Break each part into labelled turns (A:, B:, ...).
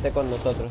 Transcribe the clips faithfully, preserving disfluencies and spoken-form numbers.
A: Vente con nosotros.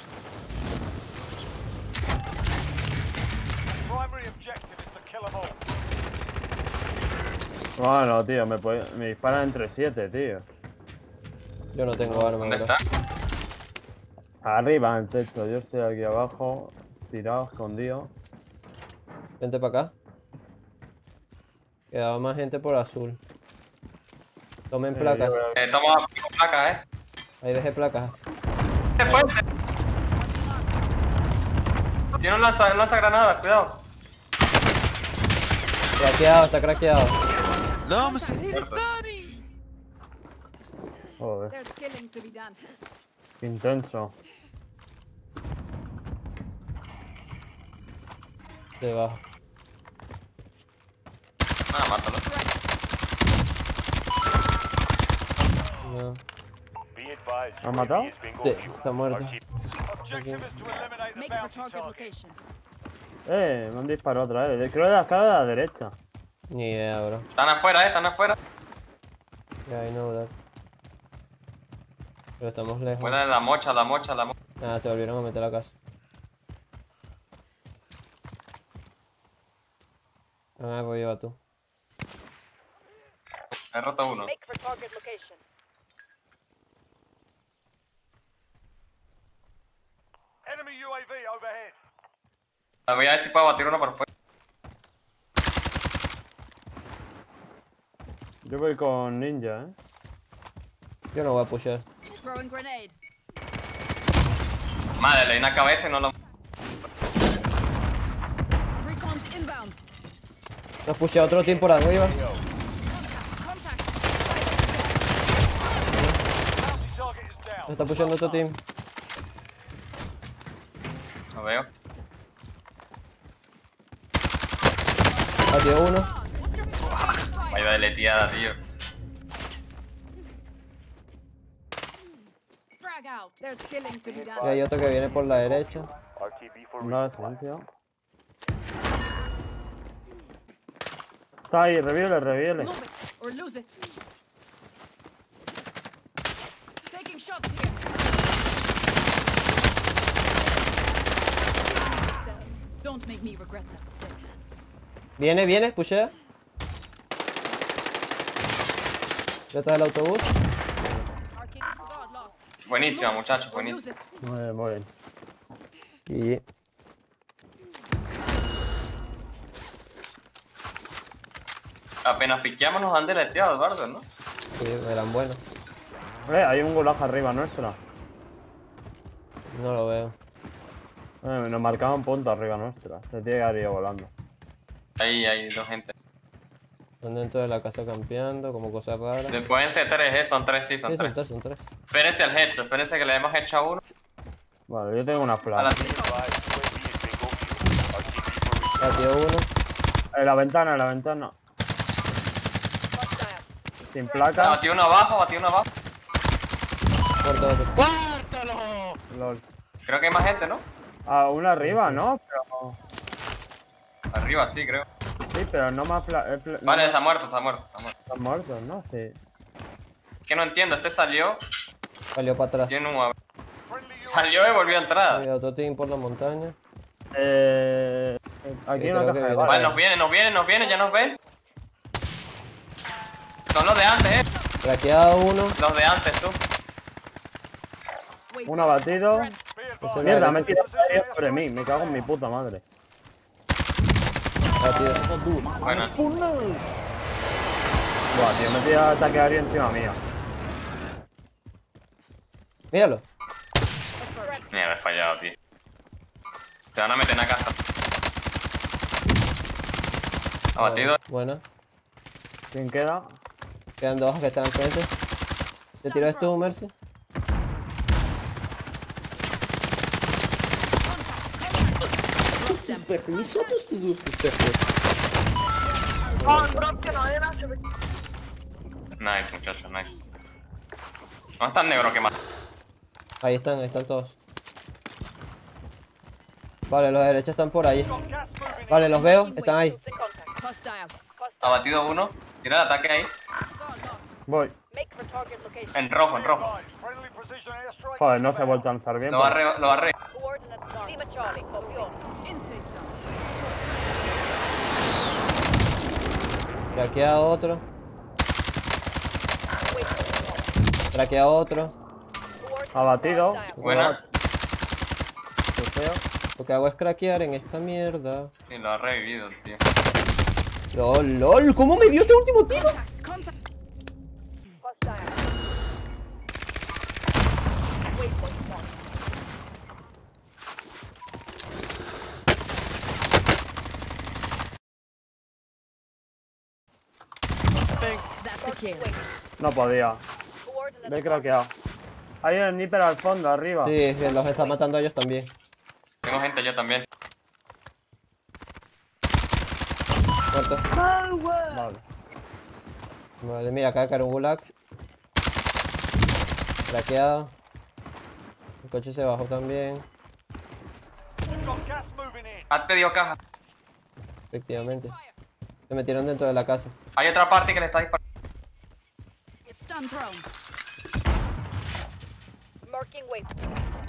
B: Bueno, tío, me, puede- me disparan entre siete, tío.
A: Yo no tengo arma,
C: ¿Dónde
A: bro.
C: está?
B: Arriba en el techo, yo estoy aquí abajo, tirado, escondido.
A: Vente para acá. Quedaba más gente por azul. Tomen
B: Eh,
A: placas.
B: yo voy a-
C: Eh, toma placa, eh.
A: Ahí dejé placas.
C: ¡Este puente! Tiene un lanza, lanza granadas, cuidado.
A: Craqueado, está craqueado.
D: No, me se
C: Muerto.
B: Joder,
E: There's killing to be done.
B: qué intenso.
A: Debajo.
C: Ah, mátalo.
A: No.
B: ¿Me has matado?
A: Sí, está muerto.
E: Make for target location.
B: Eh, me han disparado otra vez. Creo que de la escala de la derecha.
A: Ni idea, bro.
C: Están afuera, eh, están afuera.
A: Yeah, I know that. Pero estamos lejos.
C: Fuera de la mocha, la mocha, la mocha.
A: Nada, se volvieron a meter a la casa. Ah, pues lleva tú.
C: He roto uno.
E: Make for target location.
F: Enemy U A V overhead.
C: A ver, a ver si puedo batir uno por fuera.
B: Yo voy con ninja, eh.
A: Yo no voy a pushear.
E: Throwing grenade.
C: Madre, le di una cabeza y no lo...
E: Recon's inbound.
A: Nos pushea otro team por arriba.
E: Contact.
F: Target is down.
A: Nos está pusheando otro team.
C: Lo veo.
A: Batió uno.
C: Vaya deleteada, tío.
E: Frag out. There's killing to be
A: Y
E: done.
A: hay otro que viene por la derecha.
B: No, silencio. Está ahí, reviele, reviele.
E: Move it or lose it. Taking shots here. Don't make me regret that save.
A: Viene, viene, pushea. Detrás del autobús.
E: Arcade God lost.
C: Buenísima, muchachos,
E: Or lose
C: buenísima.
E: it.
B: Muy bien, muy bien.
A: Y
C: Apenas piqueamos nos han deleteado, Eduardo, ¿no?
A: sí, eran buenos.
B: Eh, hay un golaje arriba nuestra.
A: No lo veo.
B: Eh, nos marcaban punto arriba nuestra. Se tiene que haber ido volando.
C: Ahí hay dos gente.
A: Están dentro de la casa campeando, como cosas raras.
C: Se pueden ser tres, ¿eh? Son tres, sí, son
A: Sí, son
C: tres.
A: tres, son tres.
C: Espérense al hecho, espérense que le hemos hecho a uno.
B: Vale, yo tengo una
C: A la...
B: flash.
A: Batió uno.
B: En la ventana, en la ventana. Sin
C: Ah,
B: placa.
C: batí uno abajo, batí uno abajo.
A: Muerto otro.
D: ¡Cuártalo!
B: Lol.
C: Creo que hay más gente, ¿no?
B: Ah, una arriba, ¿no? Pero...
C: Arriba, sí, creo.
B: Sí, pero no más fla... eh, fla- no
C: Vale,
B: más-
C: está muerto, está muerto, está muerto.
B: Están muertos, ¿no? Sí.
C: Es que no entiendo, este salió,
A: Salió para atrás.
C: tiene un... Salió y volvió a entrar.
A: Mira, otro team por la montaña.
B: Eh... Aquí
A: Sí,
B: hay una
A: creo
B: caja
A: que
B: de
A: viene.
B: balas.
C: Vale, nos vienen, nos vienen, nos vienen, ya nos ven. Son los de antes, eh.
A: Craqueado uno.
C: Los de antes, tú.
E: Wait.
B: Uno abatido.
A: Ese
B: Mierda,
A: era-
B: me he tirado varios sobre mí. Me cago en mi puta madre.
A: Batido.
C: Bueno,
B: Buah, tío, me he tirado ataque aéreo encima mía.
A: Míralo.
C: mierda, he fallado, tío. Se van a meter en la casa. Abatido.
A: Buena.
B: ¿Quién queda?
A: Quedan dos que están al frente. ¿Te tiras tú, Mercy?
C: Nice, muchachos, nice. No están negro que más.
A: Ahí están, ahí están todos. Vale, los de derecha están por ahí. Vale, los veo, están ahí.
E: Hostile.
C: Abatido uno. Tira el ataque ahí.
E: God lost.
B: Voy.
E: Make for target location.
C: En rojo, en rojo.
F: Friendly precision airstrike.
B: Joder, no se ha vuelto a lanzar bien.
C: Lo barre, lo barre.
G: Coordinates marked. Lima Charlie, copy all.
E: In safe zone.
A: Craquea otro. Craquea otro.
B: Abatido.
C: Buena.
B: Trofeo.
A: Lo que hago es craquear en esta mierda.
C: Sí, lo ha revivido, tío.
A: LOL, LOL, ¿cómo me dio este último tiro?
E: Contact, contact.
G: Hostile. Waypoint marked.
E: That's a kill.
B: No podía.
G: Coordinates
B: Me he craqueado. Hay un sniper al fondo, arriba.
A: Sí, que los está matando a ellos también.
C: Tengo gente yo también.
A: Muerto.
B: Vale.
A: Vale, mira, acá cae un gulag. Craqueado. El coche se bajó también.
F: We've got gas moving in.
C: Has pedido caja.
A: Efectivamente. Se metieron dentro de la casa.
C: Hay otra parte que le está disparando.
E: Stun prone.
G: marking waypoint.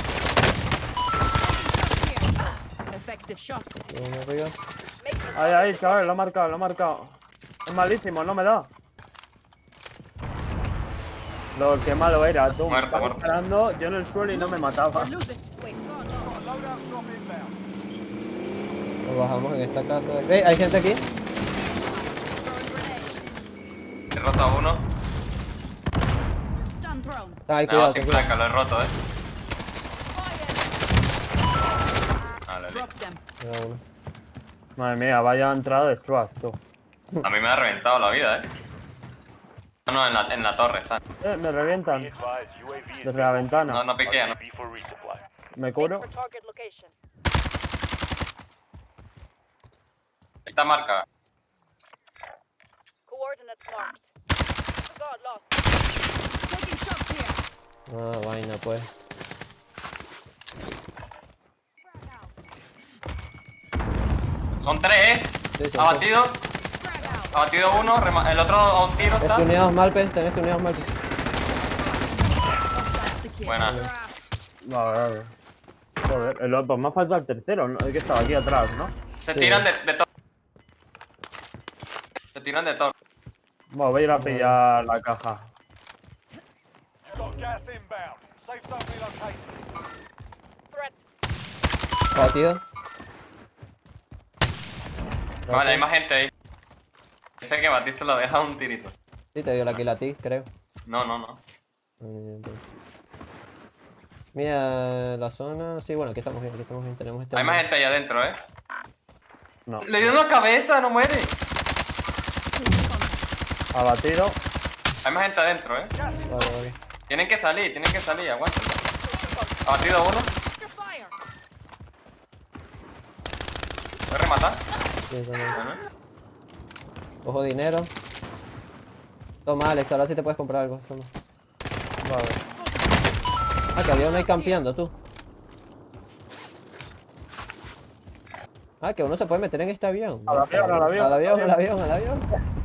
E: Effective shot.
A: Uno arriba.
G: Make your
B: Ahí, ahí, chaval, lo ha marcado, lo ha marcado. Es malísimo, no me da. Lo que malo era, tú. Me
C: Muerto,
B: estaba
C: muerto.
B: disparando, yo en el suelo y no me mataba.
E: Lose it. Wait, God, no.
F: Loadout drop inbound.
A: Nos bajamos en esta casa. ¡Eh! ¿Hay gente aquí?
E: Throwing grenade.
C: He roto a uno.
E: Stun prone.
A: Ay,
C: No,
A: cuidado,
C: sin
A: cuidado.
C: placa, lo he roto, eh. Vale,
E: Drop them.
A: Cuidado uno.
B: Madre mía, vaya entrada de Swag, tú.
C: a mí me ha reventado la vida, eh. No, no, en la, en la torre está.
B: Eh, me revientan
F: Be advised, U A V is
B: desde la ventana.
C: No, no piquea, no.
F: B for resupply.
B: Me
G: Make
B: curo.
G: for target location.
C: Esta marca.
G: Coordinates marked. God lost.
E: Taking shots here.
A: Ah, vaina, pues.
C: Son tres, eh.
A: Sí, sí, sí.
C: Abatido.
E: Frag out.
C: Abatido uno. rema- El otro a un tiro está.
A: Estuneados Malpe, están estuneados Malpe.
E: That's a kill.
C: Buena.
B: Vale, vale. Joder, el otro, me ha faltado el tercero, ¿no? El que estaba aquí atrás, ¿no?
C: Se
A: Sí.
C: tiran de, de todo. Se tiran de todo.
B: Bueno, voy a ir a pillar la caja.
F: You've got gas inbound. Safe zone relocated.
G: Threat.
A: Abatido.
C: Vale, hay más gente ahí. Sé que Batista lo deja un tirito.
A: Sí, te dio la kill a ti, creo.
C: No, no, no.
A: Mira la zona. Sí, bueno, aquí estamos bien, aquí estamos bien. Tenemos este.
C: Hay más gente ahí adentro, eh.
B: No.
C: Le dio en la cabeza, no muere.
B: Abatido.
C: Hay más gente adentro, eh.
F: Gas in.
A: Vale, vale.
C: Tienen que salir, tienen que salir, aguántenlo. Abatido uno.
E: Extra fire.
C: Voy a rematar.
A: Sí, también.
C: Bueno.
A: Cojo dinero. Toma, Alex, ahora sí te puedes comprar algo. Toma.
B: Vale.
A: Ah, que había uno ahí campeando, tú. Ah, que uno se puede meter en este avión.
B: Al avión, al avión,
A: Al avión,
B: al
A: al avión, al avión.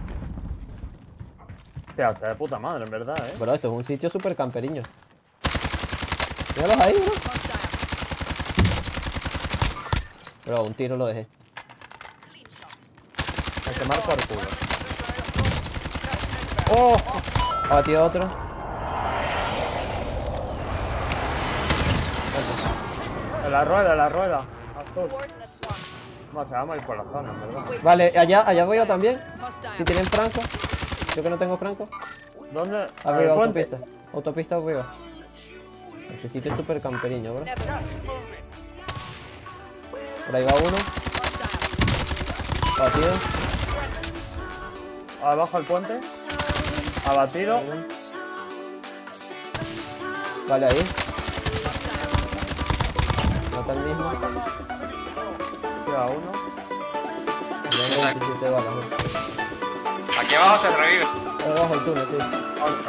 B: Hostia, está de puta madre, en verdad, eh.
A: Bro, esto es un sitio súper camperiño. Míralos ahí, bro.
E: Hostile.
A: Bro, un tiro lo dejé.
E: Clean shot.
B: Hay que marcar el culo. ¡Oh!
A: Abatido otro.
B: En la rueda, en la rueda. Azul.
G: Coordinates marked.
B: No, se vamos a ir por la zona, en verdad.
A: Vale, allá, allá arriba también. Si
E: Hostile.
A: tienen franco. Yo que no tengo franco.
B: ¿Dónde?
A: Arriba,
B: ¿El puente?
A: autopista. Autopista arriba. Este sitio es súper camperiño, bro.
G: Never.
F: Gas is moving.
A: Por ahí va uno.
E: Hostile.
A: Abatido.
B: Abajo el puente. Abatido.
A: Vale, ahí.
E: Hostile.
A: Mata el mismo.
B: Queda uno.
A: Tiene veintisiete balas, bro.
C: Aquí abajo se revive.
A: Ahí abajo el túnel, sí.
B: Alto.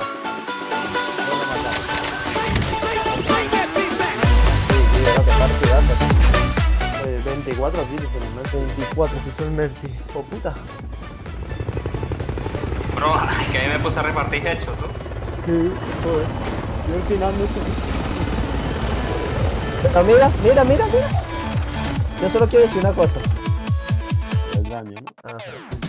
A: Sí, sí, bro, que partidazo.
B: Oye, veinticuatro kills en el mes.
A: veinticuatro, si soy Mercy. Oh, puta.
C: Bro, que a mí me puse a repartir hecho, tú.
A: Sí, joder.
B: Yo al final no sé.
A: Pero mira, mira, mira, mira. Yo solo quiero decir una cosa.
B: El daño, ¿no?
A: Ajá.